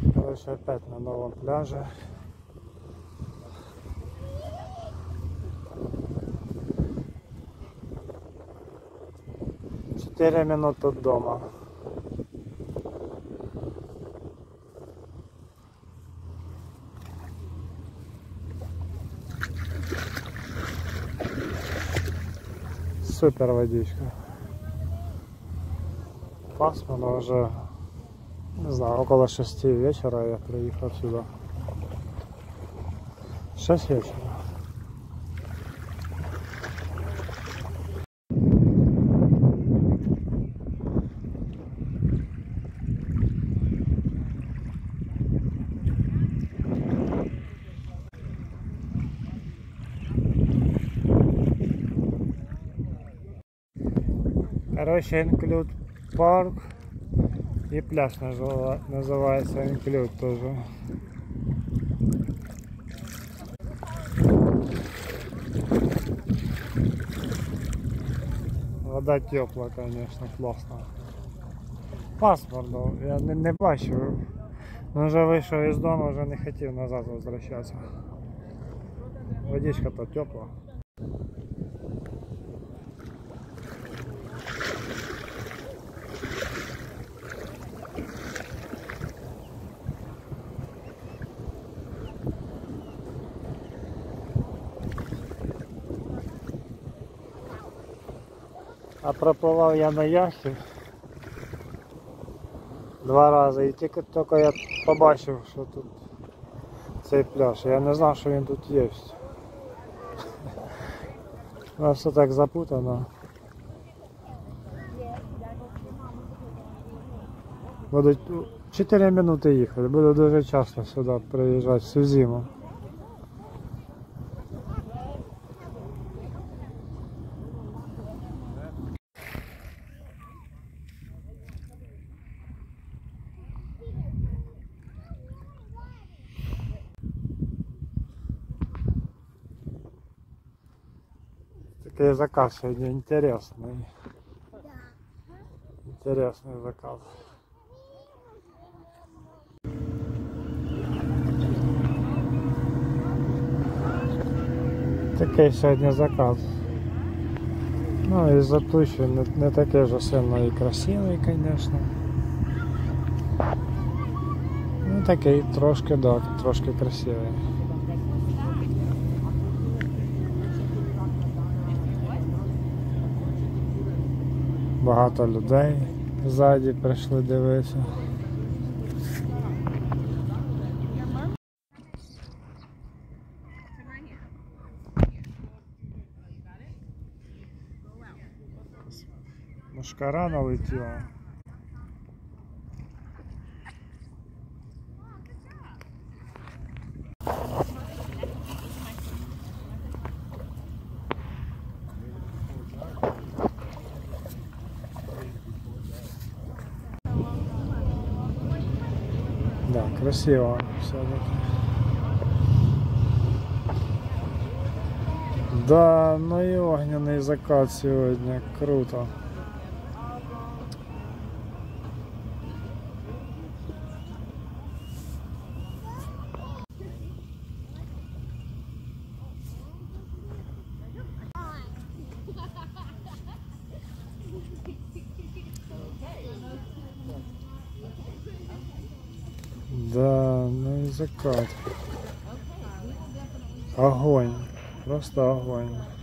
Короче, опять на новом пляже. Четыре минуты от дома. Супер водичка. Пасмурно уже, не знаю, около 6 вечера я приехал сюда. 6 вечера. Короче, Include парк и пляж называется Include тоже. Вода теплая, конечно, классно. Пасмурно, я не бачу. Но вже вийшов із дому, вже не хотів назад возвращатися. Водичка то тепла. А пропливав я на яхті 2 рази і тільки я побачив, що тут цей пляж. Я не знав, що він тут є. Все так запутано. Будуть 4 минути їхати, буду дуже часто сюди приїжджати всю зиму. Такой заказ сегодня интересный. Интересный заказ. Такий сьогодні заказ. Ну, із-за тучі не такий же сильно і красивий, звісно. Ну, такий трошки, да, трошки красивий. Багато людей ззаді прийшли дивитися. Мошкара налетіла. Да, красиво все-таки. Да, ну и огненный закат сегодня, круто. Да, ну и закат. Огонь, просто огонь.